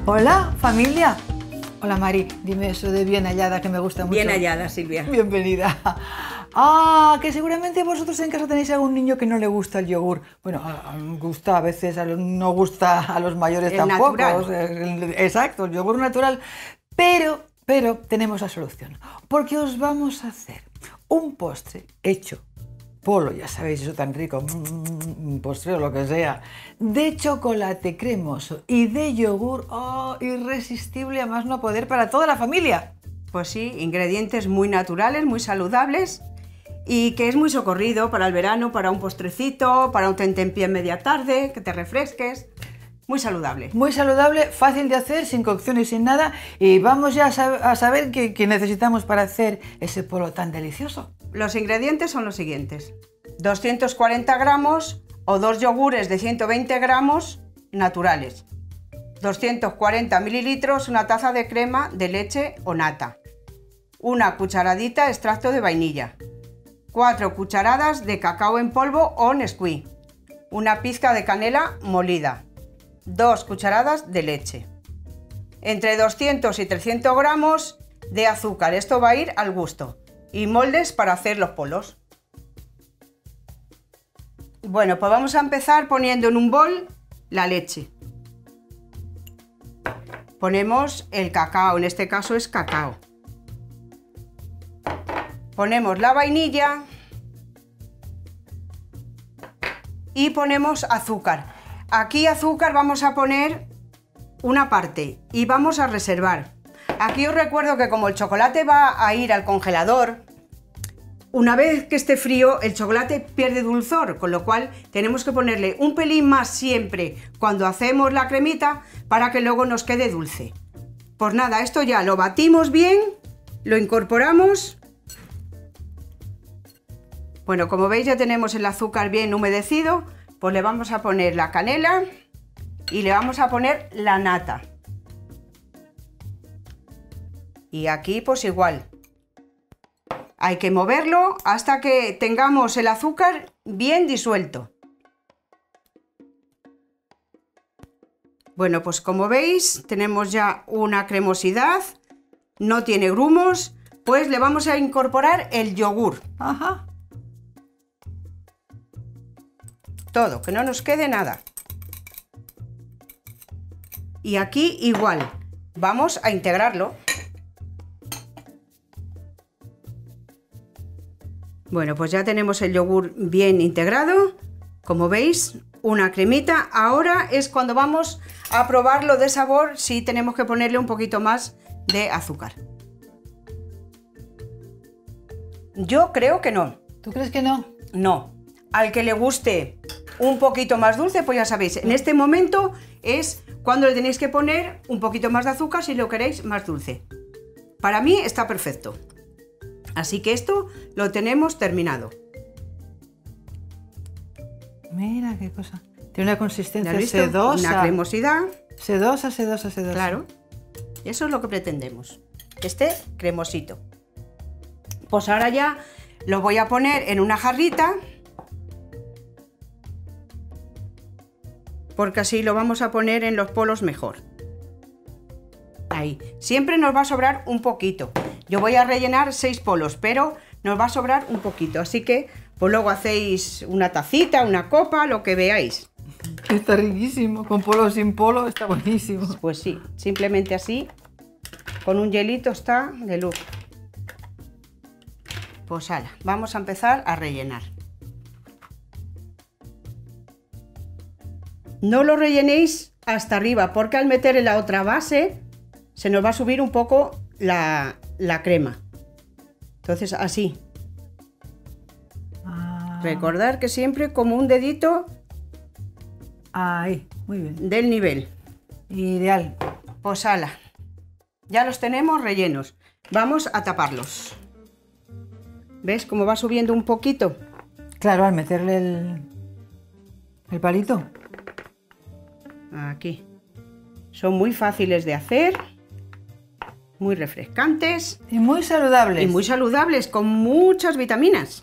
Hola, familia. Hola, Mari. Dime eso de bien hallada, que me gusta mucho. Bien hallada, Silvia. Bienvenida. Ah, que seguramente vosotros en casa tenéis algún niño que no le gusta el yogur. Bueno, gusta a veces, no gusta a los mayores tampoco. Natural. Exacto, el yogur natural. Pero tenemos la solución. Porque os vamos a hacer un postre hecho polo, ya sabéis, eso tan rico, un postre o lo que sea, de chocolate cremoso y de yogur, irresistible a más no poder para toda la familia. Pues sí, ingredientes muy naturales, muy saludables y que es muy socorrido para el verano, para un postrecito, para un tentempié en media tarde, que te refresques. Muy saludable. Muy saludable, fácil de hacer, sin cocción y sin nada. Y vamos ya a saber qué necesitamos para hacer ese polo tan delicioso. Los ingredientes son los siguientes: 240 gramos o 2 yogures de 120 gramos naturales, 240 mililitros, una taza de crema de leche o nata, una cucharadita de extracto de vainilla, 4 cucharadas de cacao en polvo o Nesquik, una pizca de canela molida, 2 cucharadas de leche, entre 200 y 300 gramos de azúcar, esto va a ir al gusto, y moldes para hacer los polos. Bueno, pues vamos a empezar poniendo en un bol la leche. Ponemos el cacao, en este caso es cacao. Ponemos la vainilla y ponemos azúcar. Aquí azúcar vamos a poner una parte y vamos a reservar. Aquí os recuerdo que como el chocolate va a ir al congelador, una vez que esté frío el chocolate pierde dulzor, con lo cual tenemos que ponerle un pelín más siempre cuando hacemos la cremita para que luego nos quede dulce. Pues nada, esto ya lo batimos bien, lo incorporamos. Bueno, como veis ya tenemos el azúcar bien humedecido, pues le vamos a poner la canela y le vamos a poner la nata. Y aquí pues igual. Hay que moverlo hasta que tengamos el azúcar bien disuelto. Bueno, pues como veis tenemos ya una cremosidad, no tiene grumos, pues le vamos a incorporar el yogur. Ajá. Todo, que no nos quede nada. Y aquí igual, vamos a integrarlo. Bueno, pues ya tenemos el yogur bien integrado, como veis, una cremita. Ahora es cuando vamos a probarlo de sabor, si tenemos que ponerle un poquito más de azúcar. Yo creo que no. ¿Tú crees que no? No. Al que le guste un poquito más dulce, pues ya sabéis, en este momento es cuando le tenéis que poner un poquito más de azúcar si lo queréis más dulce. Para mí está perfecto. Así que esto lo tenemos terminado. Mira qué cosa. Tiene una consistencia sedosa. Una cremosidad. Sedosa. Claro. Eso es lo que pretendemos. Que esté cremosito. Pues ahora ya lo voy a poner en una jarrita. Porque así lo vamos a poner en los polos mejor. Ahí. Siempre nos va a sobrar un poquito. Yo voy a rellenar 6 polos, pero nos va a sobrar un poquito. Así que pues luego hacéis una tacita, una copa, lo que veáis. Está riquísimo. Con polo o sin polo está buenísimo. Pues sí, simplemente así, con un hielito está de lujo. Pues ala, vamos a empezar a rellenar. No lo rellenéis hasta arriba, porque al meter en la otra base se nos va a subir un poco la crema. Entonces así. Recordar que siempre como un dedito. Ahí, muy bien. Del nivel. Ideal. Pues ala. Ya los tenemos rellenos. Vamos a taparlos. ¿Ves cómo va subiendo un poquito? Claro, al meterle el palito. Aquí. Son muy fáciles de hacer. Muy refrescantes. Y muy saludables. Y muy saludables, con muchas vitaminas.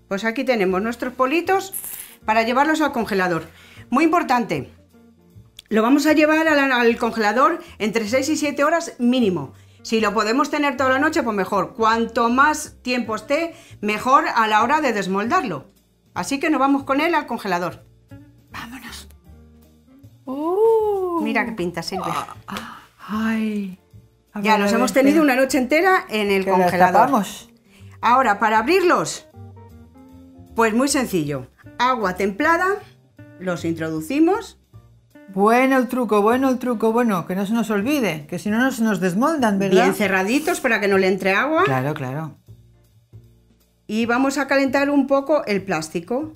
Pues aquí tenemos nuestros politos para llevarlos al congelador. Muy importante, lo vamos a llevar al congelador entre 6 y 7 horas mínimo. Si lo podemos tener toda la noche, pues mejor. Cuanto más tiempo esté, mejor a la hora de desmoldarlo. Así que nos vamos con él al congelador. Vámonos. Mira qué pinta, Silvia. Ay. Ya los hemos tenido una noche entera en el congelador. Vamos. Ahora, para abrirlos, pues muy sencillo. Agua templada, los introducimos. Bueno el truco, bueno, que no se nos olvide, que si no nos desmoldan, ¿verdad? Bien cerraditos para que no le entre agua. Claro, claro. Y vamos a calentar un poco el plástico.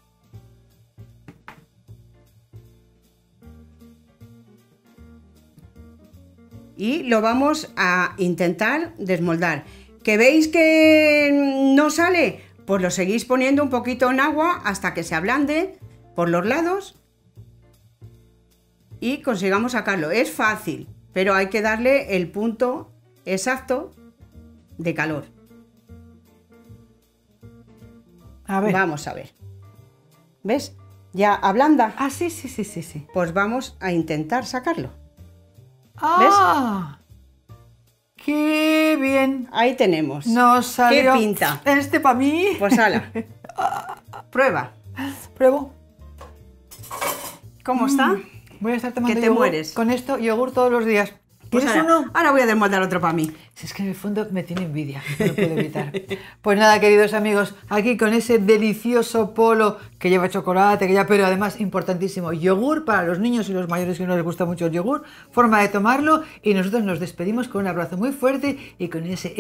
Y lo vamos a intentar desmoldar. ¿Que veis que no sale? Pues lo seguís poniendo un poquito en agua hasta que se ablande por los lados y consigamos sacarlo. Es fácil, pero hay que darle el punto exacto de calor. A ver. Vamos a ver. ¿Ves? Ya ablanda. Ah, sí. Pues vamos a intentar sacarlo. ¡Ah! ¡Qué bien! Ahí tenemos. Nos salió. ¿Qué pinta? Este para mí. Pues hala. Prueba. Pruebo. ¿Cómo está? Voy a estar tomando Que te yogur mueres. con esto, yogur todos los días. Pues ¿Quieres uno? ahora voy a desmoldar otro para mí. Si es que en el fondo me tiene envidia, no lo puedo evitar. Pues nada, queridos amigos, aquí con ese delicioso polo que lleva chocolate, pero además importantísimo, yogur para los niños y los mayores que no les gusta mucho el yogur, forma de tomarlo, y nosotros nos despedimos con un abrazo muy fuerte y con ese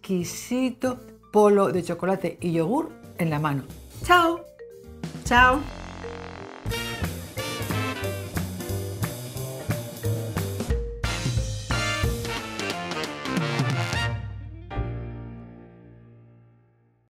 exquisito polo de chocolate y yogur en la mano. ¡Chao! Chao.